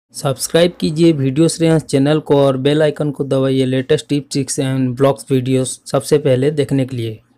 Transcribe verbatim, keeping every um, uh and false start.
सब्सक्राइब कीजिए वीडियो श्रेयांश चैनल को और बेल आइकन को दबाइए latest tips tricks and blogs videos सबसे पहले देखने के लिए।